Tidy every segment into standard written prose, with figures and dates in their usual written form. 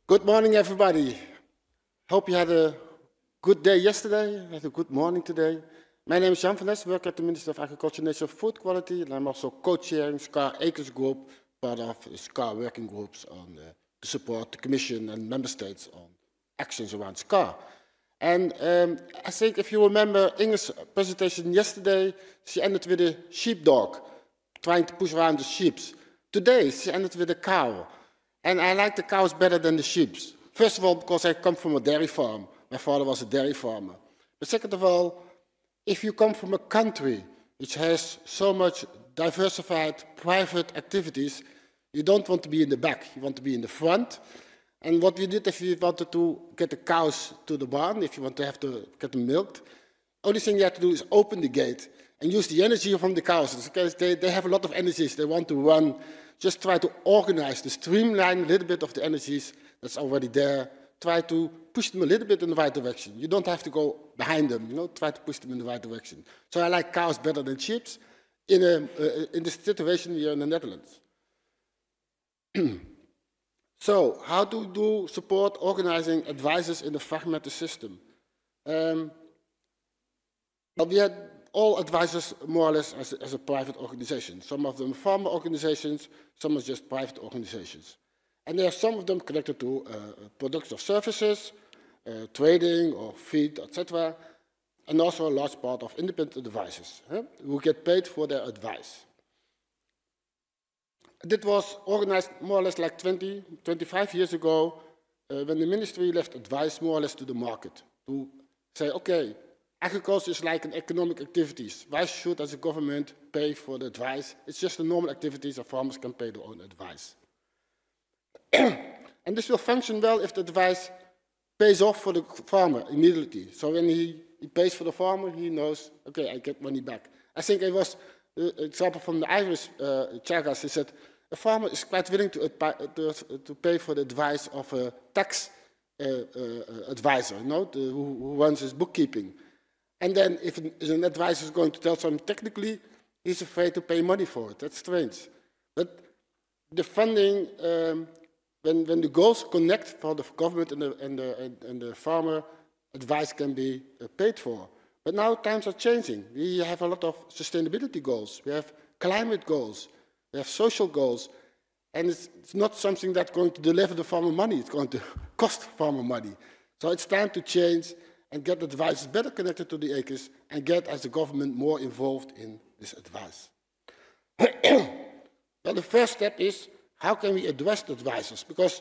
Good morning, everybody. Hope you had a good day yesterday, had a good morning today. My name is Jan van Ness, work at the Ministry of Agriculture and National Food Quality, and I'm also co-chairing SCAR Acres Group, part of SCAR working groups on to support the Commission and Member States on actions around SCAR. And I think if you remember Inge's presentation yesterday, she ended with a sheepdog, trying to push around the sheep. Today, she ended with a cow. And I like the cows better than the sheep. First of all, because I come from a dairy farm. My father was a dairy farmer. But second of all, if you come from a country which has so much diversified private activities, you don't want to be in the back, you want to be in the front. And what we did if you wanted to get the cows to the barn, if you want to have to get them milked, only thing you have to do is open the gate and use the energy from the cows. Because they have a lot of energies, they want to run. Just try to organize, to streamline a little bit of the energies that's already there. Try to push them a little bit in the right direction. You don't have to go behind them, try to push them in the right direction. So I like cows better than sheep in this situation here in the Netherlands. So how to do support organizing advisors in the fragmented system? Well, we had all advisors more or less as a private organization. Some of them farmer organizations, some are just private organizations. And there are some of them connected to products or services, trading or feed, etc. And also a large part of independent advisors who get paid for their advice. This was organized more or less like 25 years ago when the ministry left advice more or less to the market to say, okay, agriculture is like an economic activities. Why should, as a government, pay for the advice? It's just a normal activities and farmers can pay their own advice. And this will function well if the advice pays off for the farmer immediately. So when he pays for the farmer, he knows, okay, I get money back. I think it was an example from the Irish Chagas. He said, a farmer is quite willing to pay for the advice of a tax advisor, who runs his bookkeeping. And then if an advisor is going to tell something technically, he's afraid to pay money for it. That's strange. But the funding, when the goals connect for the government and the farmer, advice can be paid for. But now times are changing. We have a lot of sustainability goals. We have climate goals. We have social goals. And it's not something that's going to deliver the farmer money. It's going to cost farmer money. So it's time to change and get advisors better connected to the acres and get, as a government, more involved in this advice. Well, the first step is, how can we address the advisors? Because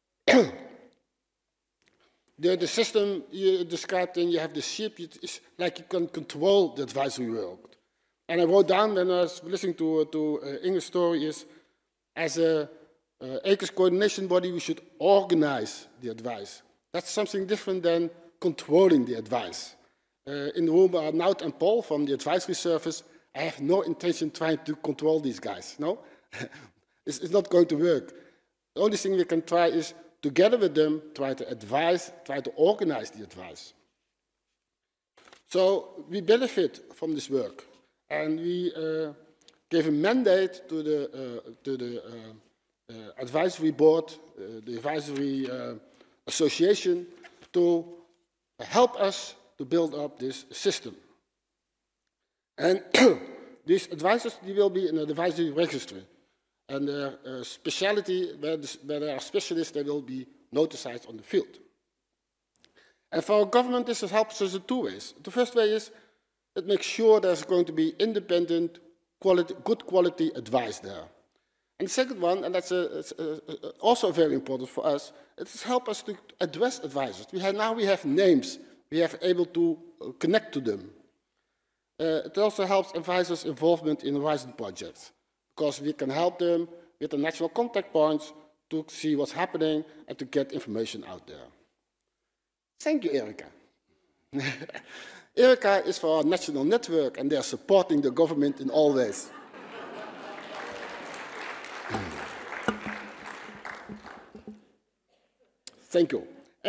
the system you described, and you have the sheep, it's like you can control the advisory world. And I wrote down when I was listening to Inge's story is, as a acres coordination body, we should organize the advice. That's something different than controlling the advice. In the room are Nout and Paul from the advisory service. I have no intention trying to control these guys, no? It's not going to work. The only thing we can try is, together with them, try to advise, try to organize the advice. So we benefit from this work. And we gave a mandate to the advisory board, the advisory association, to help us to build up this system. And these advisors, they will be in an advisory registry. And their speciality, where there are specialists, they will be notified on the field. And for our government, this helps us in two ways. The first way is, it makes sure there's going to be independent, good quality advice there. And the second one, and that's also very important for us, it helps us to address advisors. Now we have names. We are able to connect to them. It also helps advisors' involvement in Horizon projects, because we can help them with the national contact points to see what's happening and to get information out there. Thank you, Erika. Erika is for our national network, and they are supporting the government in all ways. Thank you.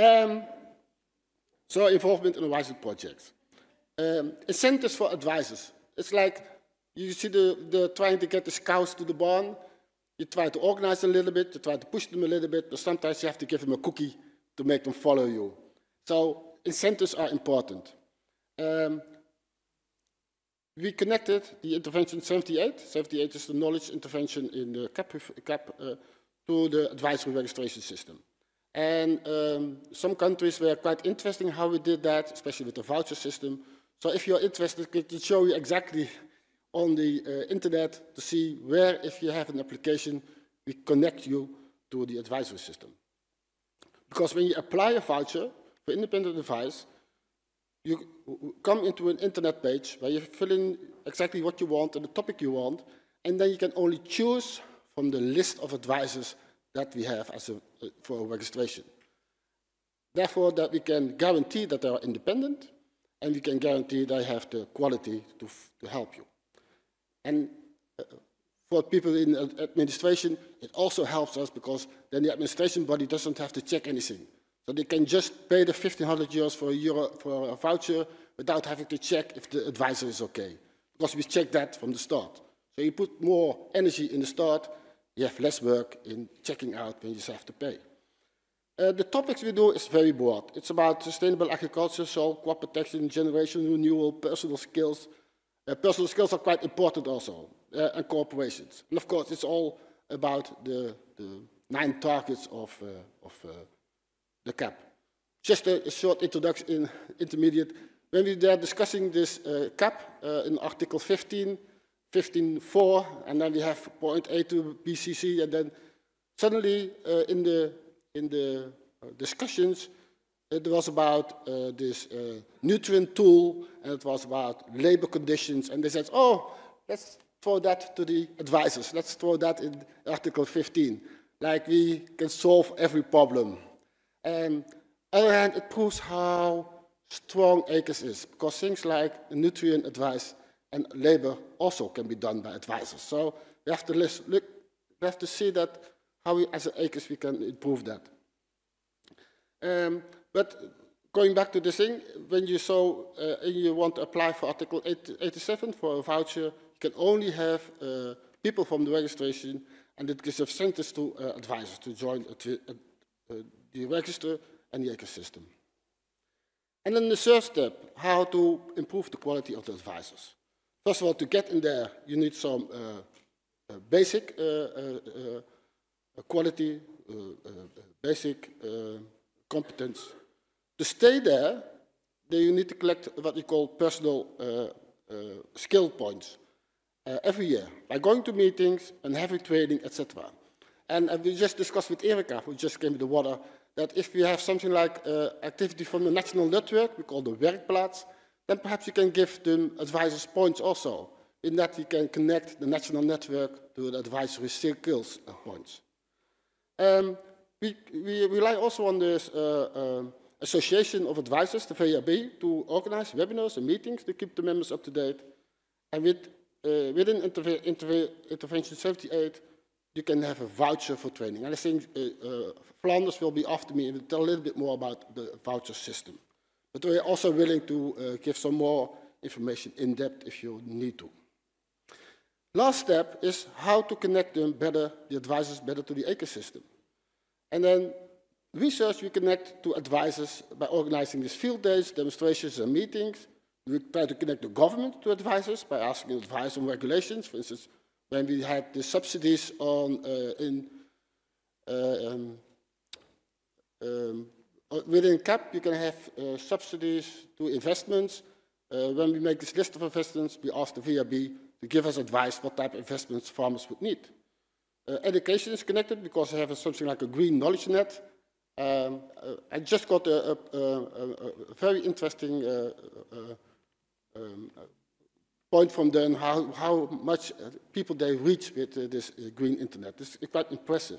So involvement in Horizon projects. Incentives for advisors. It's like you see the trying to get the cows to the barn. You try to organize them a little bit, you try to push them a little bit, but sometimes you have to give them a cookie to make them follow you. So incentives are important. We connected the intervention 78. 78 is the knowledge intervention in the CAP to the advisory registration system. And some countries were quite interesting how we did that, especially with the voucher system. So if you're interested, I can show you exactly on the internet to see where, if you have an application, we connect you to the advisory system. Because when you apply a voucher for independent advice, you come into an internet page where you fill in exactly what you want and the topic you want, and then you can only choose from the list of advisors that we have as for a registration. Therefore, that we can guarantee that they are independent, and we can guarantee they have the quality to help you. And for people in administration, it also helps us because then the administration body doesn't have to check anything. So they can just pay the 1,500 euros for a voucher without having to check if the advisor is okay. Because we check that from the start. So you put more energy in the start, you have less work in checking out when you just have to pay. The topics we do is very broad. It's about sustainable agriculture, soil, crop protection, generation renewal, personal skills. Personal skills are quite important also, and corporations. And of course, it's all about the 9 targets of the CAP. Just a short introduction in intermediate. When we were discussing this CAP in Article 15, 15.4, and then we have point A to BCC, and then suddenly in the discussions, it was about this nutrient tool, and it was about labor conditions, and they said, oh, let's throw that to the advisors. Let's throw that in Article 15, like we can solve every problem. And on the other hand, it proves how strong ACES is, because things like nutrient advice and labor also can be done by advisors. So we have to see that how we, as an ACES, we can improve that. But going back to the thing, when you want to apply for Article 87 for a voucher, you can only have people from the registration, and it gives incentives to advisors to join the register and the ecosystem. And then the third step, how to improve the quality of the advisors. First of all, to get in there, you need some basic quality, basic competence. To stay there, then you need to collect what we call personal skill points every year by going to meetings and having training, etc. And we just discussed with Erika, who just came with the water, that if we have something like activity from the national network, we call the werkplaats, then perhaps you can give them advisors points also, in that you can connect the national network to the advisory skills points. We rely also on this Association of Advisors, the VAB, to organize webinars and meetings to keep the members up to date. And within Intervention 78, you can have a voucher for training. And I think Flanders will be after me and will tell a little bit more about the voucher system. But we're also willing to give some more information in depth if you need to. Last step is how to connect them better, the advisors better to the ecosystem. And then research we connect to advisors by organizing these field days, demonstrations, and meetings. We try to connect the government to advisors by asking advice on regulations. For instance, when we had the subsidies on within CAP, you can have subsidies to investments. When we make this list of investments, we ask the VAB to give us advice what type of investments farmers would need. Education is connected because they have something like a green knowledge net. I just got a very interesting point from them how much people they reach with this green internet. It's quite impressive.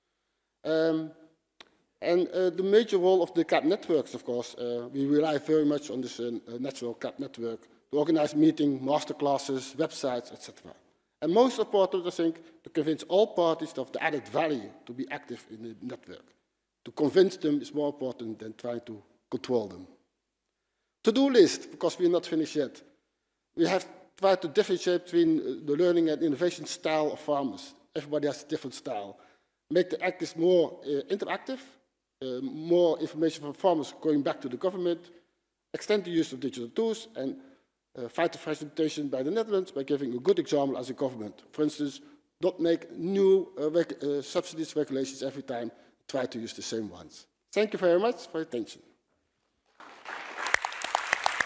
And the major role of the CAP networks, of course, we rely very much on this natural CAP network to organize meetings, masterclasses, websites, etc. And most important, I think, to convince all parties of the added value to be active in the network. To convince them is more important than trying to control them. To-do list, because we're not finished yet. We have tried to differentiate between the learning and innovation style of farmers. everybody has a different style. Make the actors more interactive, more information from farmers going back to the government, extend the use of digital tools, and fight the fragmentation by the Netherlands by giving a good example as a government. For instance, not make new subsidies regulations every time, try to use the same ones. Thank you very much for your attention.